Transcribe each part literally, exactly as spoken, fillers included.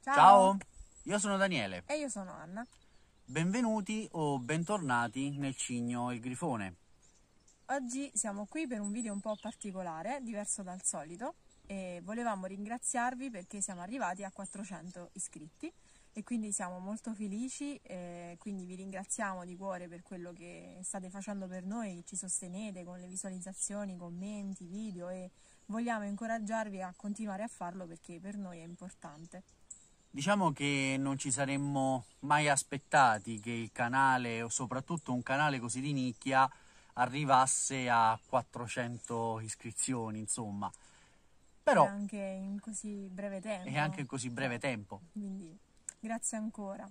Ciao. Ciao, io sono Daniele. E io sono Anna. Benvenuti o bentornati nel Cigno e il Grifone. Oggi siamo qui per un video un po' particolare, diverso dal solito, e volevamo ringraziarvi perché siamo arrivati a quattrocento iscritti e quindi siamo molto felici, e quindi vi ringraziamo di cuore per quello che state facendo per noi, ci sostenete con le visualizzazioni, commenti, video, e vogliamo incoraggiarvi a continuare a farlo perché per noi è importante. Diciamo che non ci saremmo mai aspettati che il canale, o soprattutto un canale così di nicchia, arrivasse a quattrocento iscrizioni, insomma. Però E anche in così breve tempo. E anche in così breve tempo. Quindi grazie ancora.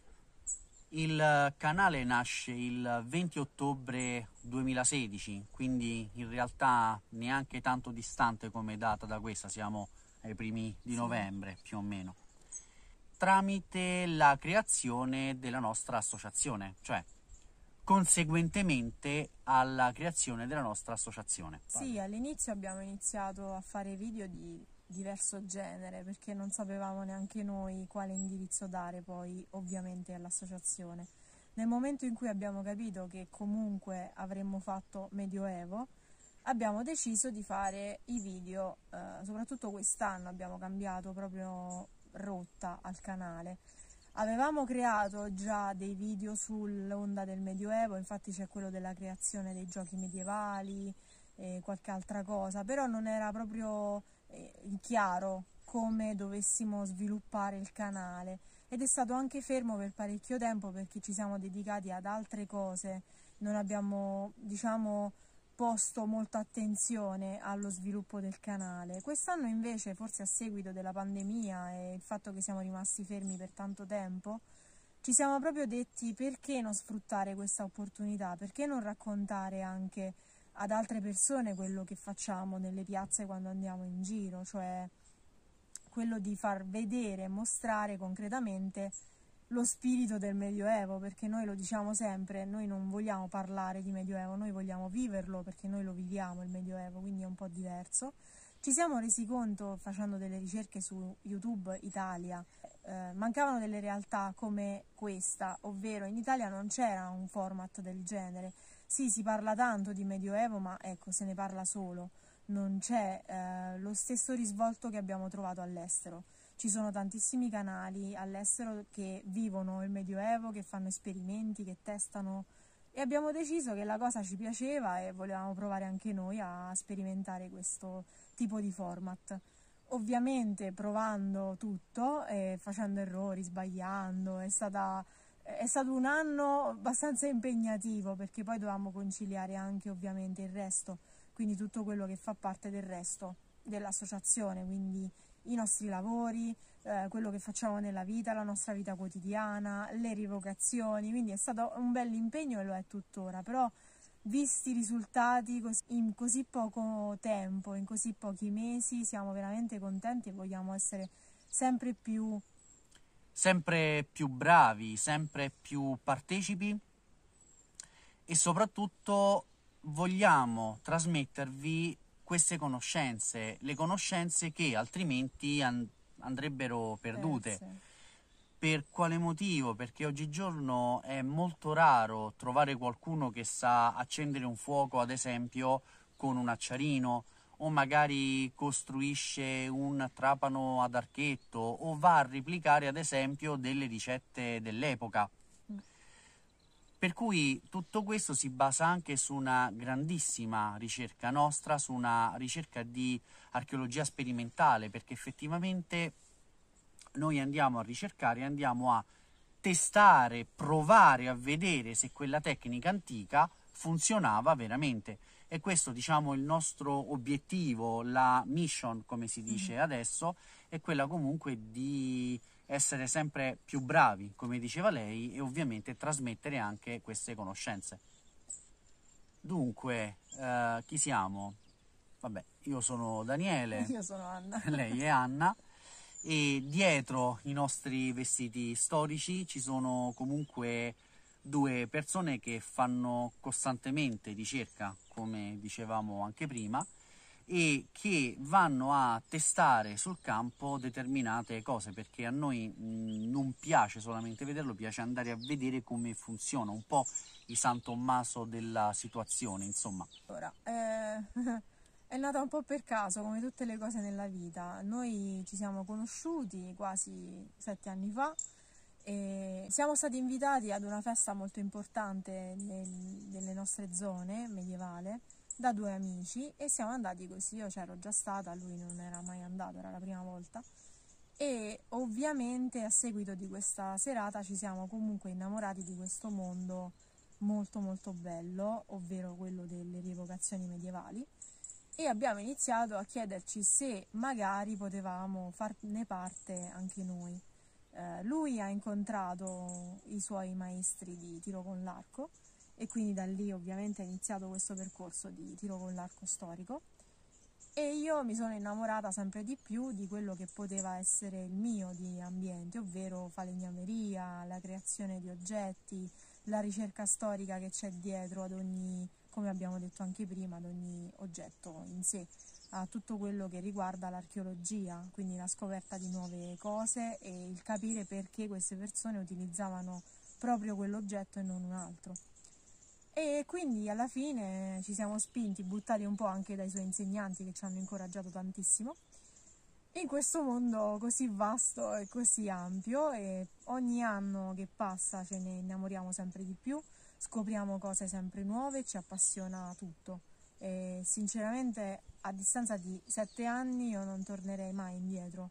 Il canale nasce il venti ottobre duemilasedici, quindi in realtà neanche tanto distante come data da questa, siamo ai primi di novembre più o meno, tramite la creazione della nostra associazione, cioè conseguentemente alla creazione della nostra associazione. Sì, all'inizio abbiamo iniziato a fare video di diverso genere perché non sapevamo neanche noi quale indirizzo dare poi ovviamente all'associazione. Nel momento in cui abbiamo capito che comunque avremmo fatto Medioevo, abbiamo deciso di fare i video, eh, soprattutto quest'anno abbiamo cambiato proprio rotta al canale. Avevamo creato già dei video sull'onda del Medioevo, infatti c'è quello della creazione dei giochi medievali e qualche altra cosa, però non era proprio eh, chiaro come dovessimo sviluppare il canale ed è stato anche fermo per parecchio tempo perché ci siamo dedicati ad altre cose, non abbiamo, diciamo, posto molta attenzione allo sviluppo del canale. Quest'anno invece, forse a seguito della pandemia e il fatto che siamo rimasti fermi per tanto tempo, ci siamo proprio detti: perché non sfruttare questa opportunità, perché non raccontare anche ad altre persone quello che facciamo nelle piazze quando andiamo in giro, cioè quello di far vedere e mostrare concretamente lo spirito del Medioevo, perché noi lo diciamo sempre, noi non vogliamo parlare di Medioevo, noi vogliamo viverlo perché noi lo viviamo il Medioevo, quindi è un po' diverso. Ci siamo resi conto, facendo delle ricerche su YouTube Italia, eh, mancavano delle realtà come questa, ovvero in Italia non c'era un format del genere. Sì, si parla tanto di Medioevo, ma ecco, se ne parla solo, non c'è eh, lo stesso risvolto che abbiamo trovato all'estero. Ci sono tantissimi canali all'estero che vivono il Medioevo, che fanno esperimenti, che testano, e abbiamo deciso che la cosa ci piaceva e volevamo provare anche noi a sperimentare questo tipo di format. Ovviamente provando tutto e facendo errori, sbagliando, è stata, è stato un anno abbastanza impegnativo perché poi dovevamo conciliare anche ovviamente il resto, quindi tutto quello che fa parte del resto dell'associazione, quindi i nostri lavori, eh, quello che facciamo nella vita, la nostra vita quotidiana, le rivocazioni, quindi è stato un bel impegno e lo è tuttora, però visti i risultati in così poco tempo, in così pochi mesi, siamo veramente contenti e vogliamo essere sempre più sempre più bravi, sempre più partecipi e soprattutto vogliamo trasmettervi queste conoscenze, le conoscenze che altrimenti and- andrebbero perdute. perse. Per quale motivo? Perché oggigiorno è molto raro trovare qualcuno che sa accendere un fuoco, ad esempio, con un acciarino, o magari costruisce un trapano ad archetto, o va a replicare, ad esempio, delle ricette dell'epoca. Per cui tutto questo si basa anche su una grandissima ricerca nostra, su una ricerca di archeologia sperimentale, perché effettivamente noi andiamo a ricercare, andiamo a testare, provare a vedere se quella tecnica antica funzionava veramente. E questo, diciamo, il nostro obiettivo, la mission, come si dice adesso, è quella comunque di essere sempre più bravi, come diceva lei, e ovviamente trasmettere anche queste conoscenze. Dunque, eh, chi siamo? Vabbè, io sono Daniele, Io sono Anna. lei è Anna, e dietro i nostri vestiti storici ci sono comunque due persone che fanno costantemente ricerca, come dicevamo anche prima, e che vanno a testare sul campo determinate cose, perché a noi mh, non piace solamente vederlo, piace andare a vedere come funziona, un po' il San Tommaso della situazione, insomma. Allora, eh, è nata un po' per caso, come tutte le cose nella vita. Noi ci siamo conosciuti quasi sette anni fa e siamo stati invitati ad una festa molto importante nel, nelle nostre zone medievale da due amici e siamo andati così. Io c'ero già stata, lui non era mai andato, era la prima volta, e ovviamente a seguito di questa serata ci siamo comunque innamorati di questo mondo molto molto bello, ovvero quello delle rievocazioni medievali, e abbiamo iniziato a chiederci se magari potevamo farne parte anche noi. Eh, lui ha incontrato i suoi maestri di tiro con l'arco e quindi da lì ovviamente è iniziato questo percorso di tiro con l'arco storico, e io mi sono innamorata sempre di più di quello che poteva essere il mio di ambiente, ovvero falegnameria, la creazione di oggetti, la ricerca storica che c'è dietro ad ogni, come abbiamo detto anche prima, ad ogni oggetto in sé, a tutto quello che riguarda l'archeologia, quindi la scoperta di nuove cose e il capire perché queste persone utilizzavano proprio quell'oggetto e non un altro. E quindi alla fine ci siamo spinti, buttati un po' anche dai suoi insegnanti che ci hanno incoraggiato tantissimo, in questo mondo così vasto e così ampio, e ogni anno che passa ce ne innamoriamo sempre di più, scopriamo cose sempre nuove, ci appassiona tutto e sinceramente a distanza di sette anni io non tornerei mai indietro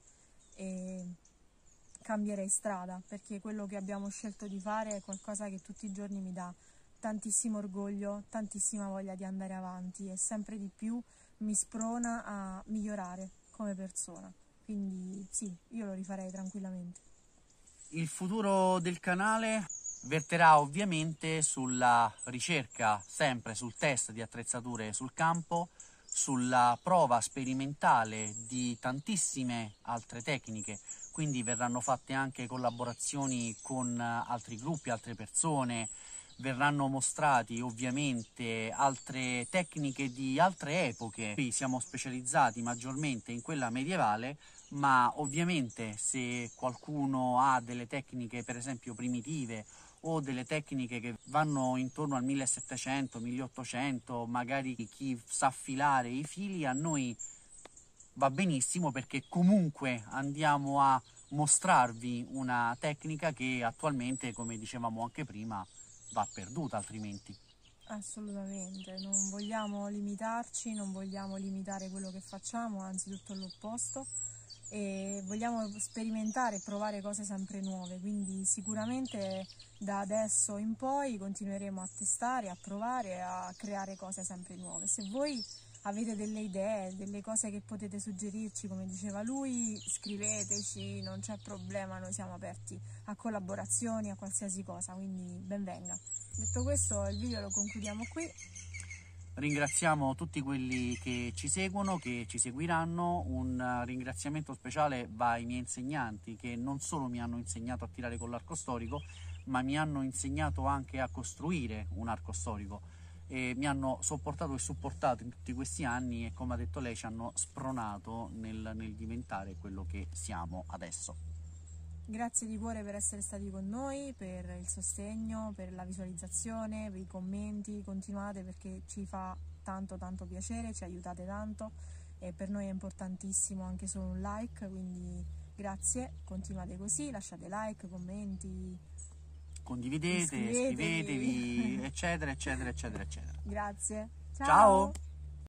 e cambierei strada, perché quello che abbiamo scelto di fare è qualcosa che tutti i giorni mi dà tantissimo orgoglio, tantissima voglia di andare avanti e sempre di più mi sprona a migliorare come persona, quindi sì, io lo rifarei tranquillamente. Il futuro del canale verterà ovviamente sulla ricerca, sempre sul test di attrezzature sul campo, sulla prova sperimentale di tantissime altre tecniche, quindi verranno fatte anche collaborazioni con altri gruppi, altre persone, verranno mostrati ovviamente altre tecniche di altre epoche. Qui siamo specializzati maggiormente in quella medievale, ma ovviamente se qualcuno ha delle tecniche per esempio primitive o delle tecniche che vanno intorno al millesettecento, milleottocento, magari chi sa affilare i fili, a noi va benissimo, perché comunque andiamo a mostrarvi una tecnica che attualmente, come dicevamo anche prima, va perduta altrimenti. Assolutamente, non vogliamo limitarci, non vogliamo limitare quello che facciamo, anzi tutto l'opposto, e vogliamo sperimentare e provare cose sempre nuove, quindi sicuramente da adesso in poi continueremo a testare, a provare, a creare cose sempre nuove. Se voi avete delle idee, delle cose che potete suggerirci, come diceva lui, scriveteci, non c'è problema, noi siamo aperti a collaborazioni, a qualsiasi cosa, quindi ben venga. Detto questo, il video lo concludiamo qui. Ringraziamo tutti quelli che ci seguono, che ci seguiranno. Un ringraziamento speciale va ai miei insegnanti, che non solo mi hanno insegnato a tirare con l'arco storico, ma mi hanno insegnato anche a costruire un arco storico e mi hanno sopportato e supportato in tutti questi anni e, come ha detto lei, ci hanno spronato nel, nel diventare quello che siamo adesso. Grazie di cuore per essere stati con noi, per il sostegno, per la visualizzazione, per i commenti, continuate perché ci fa tanto tanto piacere, ci aiutate tanto e per noi è importantissimo anche solo un like, quindi grazie, continuate così, lasciate like, commenti, condividete, iscrivetevi, iscrivetevi eccetera eccetera eccetera eccetera. Grazie, ciao! Ciao.